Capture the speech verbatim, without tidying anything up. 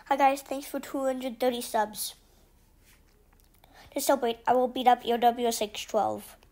Hi guys, thanks for two hundred thirty subs. To celebrate, I will beat up E O W six twelve.